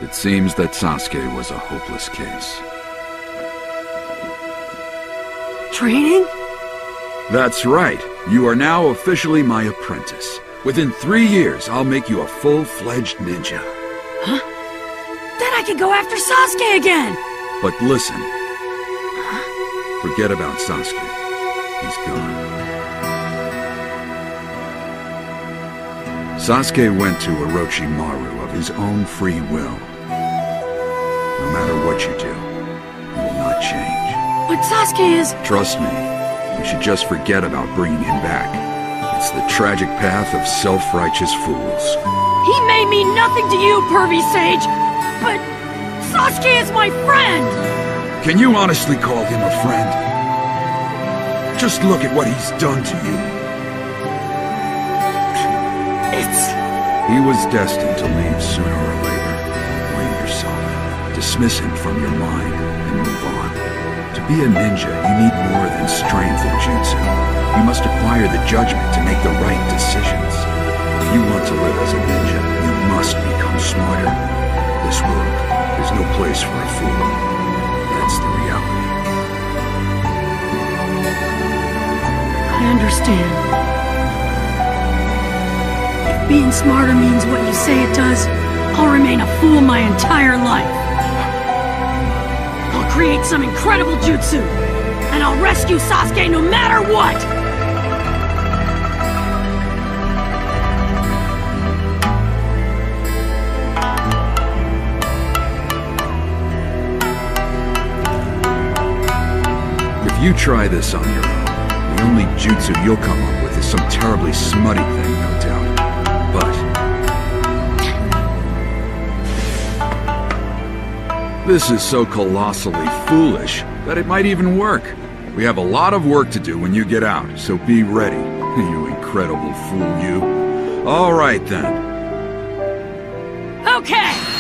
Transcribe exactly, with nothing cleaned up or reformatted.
It seems that Sasuke was a hopeless case. Training? That's right. You are now officially my apprentice. Within three years, I'll make you a full-fledged ninja. Huh? Then I can go after Sasuke again! But listen. Forget about Sasuke. He's gone. Sasuke went to Orochimaru of his own free will. No matter what you do, he will not change. But Sasuke is... Trust me, you should just forget about bringing him back. It's the tragic path of self-righteous fools. He may mean nothing to you, pervy sage, but Sasuke is my friend! Can you honestly call him a friend? Just look at what he's done to you. It's... He was destined to leave sooner or later. Blame yourself. Dismiss him from your mind and move on. To be a ninja, you need more than strength and jutsu. You must acquire the judgment to make the right decisions. If you want to live as a ninja, you must become smarter. This world is no place for a fool. That's the reality. I understand. If being smarter means what you say it does, I'll remain a fool my entire life. I'll create some incredible jutsu, and I'll rescue Sasuke no matter what! If you try this on your own, the only jutsu you'll come up with is some terribly smutty thing, no doubt. But... this is so colossally foolish that it might even work. We have a lot of work to do when you get out, so be ready, you incredible fool you. All right, then. Okay!